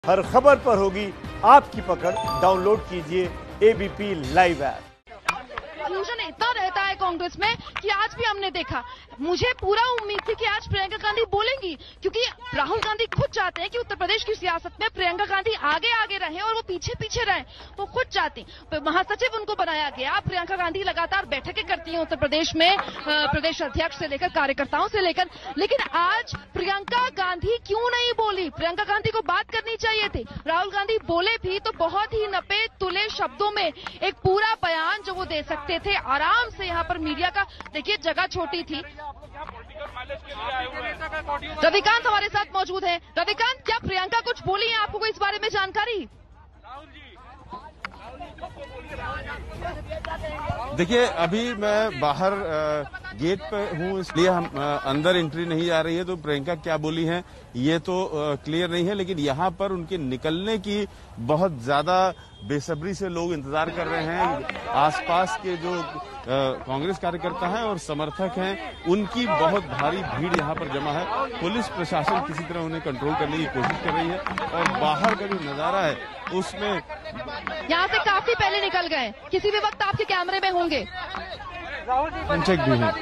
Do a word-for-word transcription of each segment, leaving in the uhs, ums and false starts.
हर खबर पर होगी आपकी पकड़। डाउनलोड कीजिए एबीपी लाइव ऐप। कंफ्यूजन इतना रहता है कांग्रेस में कि आज भी हमने देखा। मुझे पूरा उम्मीद थी कि आज प्रियंका गांधी बोलेंगी, क्योंकि राहुल गांधी खुद चाहते हैं कि उत्तर प्रदेश की सियासत में प्रियंका गांधी आगे आगे रहे और वो पीछे पीछे रहे। वो खुद चाहती, महासचिव उनको बनाया गया। प्रियंका गांधी लगातार बैठकें करती हैं उत्तर प्रदेश में, प्रदेश अध्यक्ष से लेकर कार्यकर्ताओं से लेकर। लेकिन आज प्रियंका गांधी क्यों नहीं बोली? प्रियंका गांधी को बात करनी चाहिए थी। राहुल गांधी बोले भी तो बहुत ही नपे तुले शब्दों में एक पूरा बयान जो वो दे सकते थे आराम से। यहाँ पर मीडिया का देखिए जगह छोटी थी। रविकांत हमारे साथ मौजूद है। रविकांत, क्या प्रियंका कुछ बोली है? आपको कोई इस बारे में जानकारी? देखिए, अभी मैं बाहर गेट पे हूँ, इसलिए हम अंदर एंट्री नहीं आ रही है। तो प्रियंका क्या बोली हैं ये तो क्लियर नहीं है, लेकिन यहाँ पर उनके निकलने की बहुत ज्यादा बेसब्री से लोग इंतजार कर रहे हैं। आसपास के जो कांग्रेस कार्यकर्ता हैं और समर्थक हैं, उनकी बहुत भारी भीड़ यहाँ पर जमा है। पुलिस प्रशासन किसी तरह उन्हें कंट्रोल करने की कोशिश कर रही है और बाहर का जो नजारा है उसमें यहाँ से काफी पहले निकल गए, किसी भी वक्त आपके कैमरे में होंगे। चेक भी है।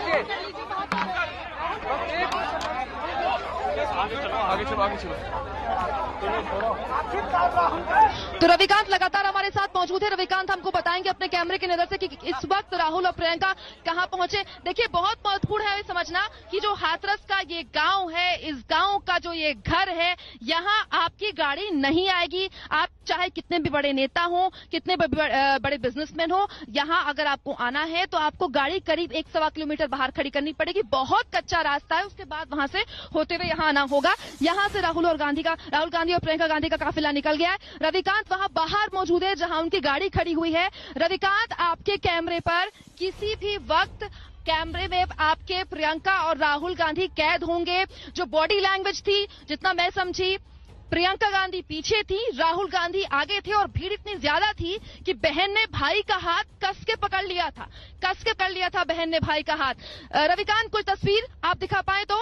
आगे चलो, आगे चलो। तो रविकांत लगातार हमारे साथ मौजूद है। रविकांत हमको बताएंगे अपने कैमरे की नजर से कि इस वक्त राहुल और प्रियंका कहां पहुंचे। देखिए, बहुत महत्वपूर्ण है समझना कि जो हाथरस का ये गांव है, इस गांव का जो ये घर है, यहां आपकी गाड़ी नहीं आएगी। आप चाहे कितने भी बड़े नेता हो, कितने बड़े बिजनेसमैन हो, यहां अगर आपको आना है तो आपको गाड़ी करीब एक सवा किलोमीटर बाहर खड़ी करनी पड़ेगी। बहुत कच्चा रास्ता है, उसके बाद वहां से होते हुए यहां आना होगा। यहां से राहुल और गांधी का राहुल गांधी और प्रियंका गांधी का काफिला निकल गया है। रविकांत वहां बाहर मौजूद है जहां उनकी गाड़ी खड़ी हुई है। रविकांत, आपके कैमरे पर किसी भी वक्त कैमरे में आपके प्रियंका और राहुल गांधी कैद होंगे। जो बॉडी लैंग्वेज थी, जितना मैं समझी, प्रियंका गांधी पीछे थी, राहुल गांधी आगे थे और भीड़ इतनी ज्यादा थी कि बहन ने भाई का हाथ कस के पकड़ लिया था कस के पकड़ लिया था बहन ने भाई का हाथ। रविकांत, कुछ तस्वीर आप दिखा पाए तो?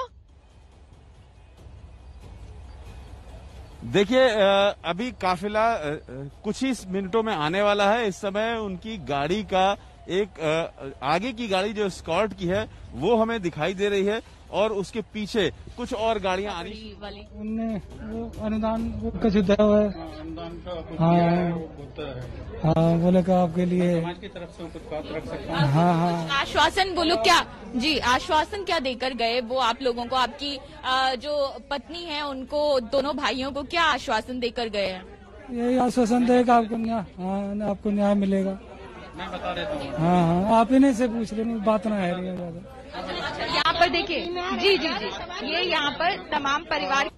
देखिए, अभी काफिला कुछ ही मिनटों में आने वाला है। इस समय उनकी गाड़ी का एक आगे की गाड़ी जो स्कॉर्ट की है वो हमें दिखाई दे रही है और उसके पीछे कुछ और गाड़ियां आनी वाली। उनने वो अनुदान वो का जो दिया हुआ है, हाँ हाँ, बोले का आपके लिए समाज की तरफ से कुछ बात रख सकते हैं। हाँ हाँ, आश्वासन बोलो क्या जी, आश्वासन क्या देकर गए वो आप लोगों को? आपकी आ, जो पत्नी है उनको, दोनों भाइयों को क्या आश्वासन देकर गए हैं? यही आश्वासन देगा आपको न्याय, हाँ आपको न्याय मिलेगा। मैं बता देता हूँ। हाँ हाँ, आप इन्हीं से पूछ लेना, बात ना है ज्यादा। यहाँ पर देखिए, जी जी जी, ये यहाँ पर तमाम परिवार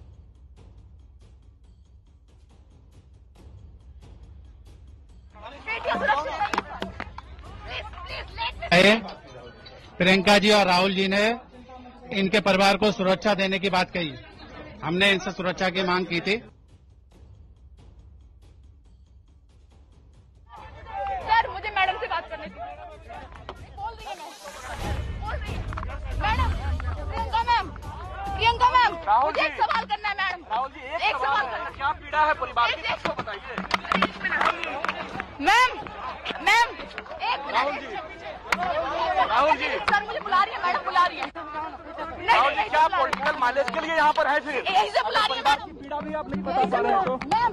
प्रियंका जी और राहुल जी ने इनके परिवार को सुरक्षा देने की बात कही। हमने इनसे सुरक्षा की मांग की थी। सर, मुझे मैडम से बात करनी थी। बोल रही है madam, Priyanka ma'am, Priyanka ma'am, मुझे एक सवाल करना है मैडम। राहुल जी, एक, एक सवाल करना है। क्या पीड़ा है परिवार की, सबको बताइए। मैम, मैम, एक मिनट। राहुल जी, सर मुझे बुला रही है मैडम, बुला रही है। राहुल जी, क्या पॉलिटिकल माइलेज के लिए यहाँ पर है? फिर यही से बुला रही है मैडम। पीड़ा भी आप नहीं बता पा रहे हो। मैम,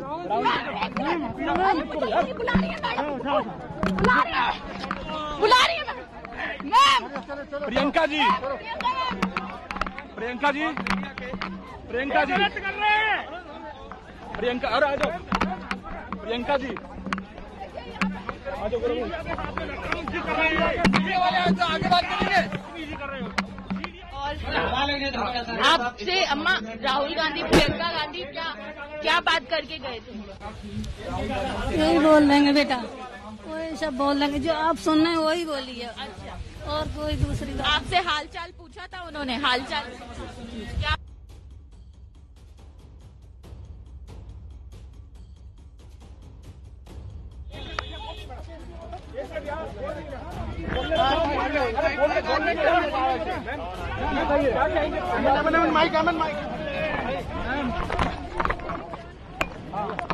बुला रही है मैडम, बुला रही है, बुला रही है मैम। प्रियंका जी, प्रियंका जी, प्रियंका जी, प्रियंका, अरे आ जाओ प्रियंका जी, आ जाओ। आगे बात करेंगे। आपसे अम्मा, राहुल गांधी, प्रियंका गांधी क्या क्या बात करके गए थे? यही बोल देंगे बेटा, वही सब बोल देंगे जो आप सुन रहे हैं वही बोलिए। अच्छा, और कोई दूसरी बात? आपसे हालचाल पूछा था उन्होंने? हालचाल क्या? Mike, mike.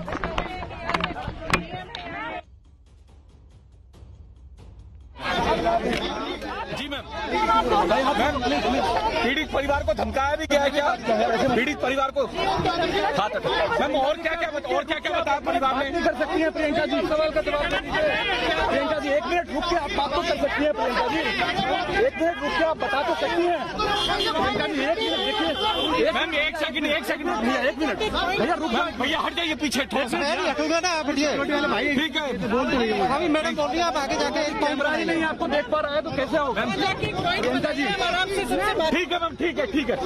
पीड़ित परिवार को धमकाया भी गया है क्या? पीड़ित परिवार को मैम और क्या क्या और क्या क्या बताया परिवार ने? कर सकती है प्रियंका जी, सवाल का जवाब प्रियंका जी। एक मिनट रुक के आप बात तो कर सकती है प्रियंका जी, एक मिनट रुक के आप बता तो सकती हैं प्रियंका जी। एक मिनट देखिए मैम, एक सेकंड एक सेकंड भैया, एक मिनट भैया रुक भैया, हट जाइए पीछे। हटूंगा ना आप, हटिए ठीक है। अभी मैडम बोल रही है आप आगे जाके कैमरा ही नहीं आपको देख पा रहा है तो कैसे हो प्रियंका जी? ठीक है मैम, ठीक है ठीक है।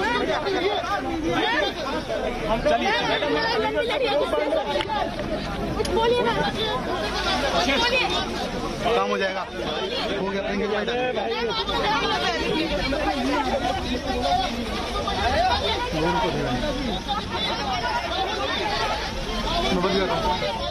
चलिए काम हो जाएगा, हो गया प्रियंका।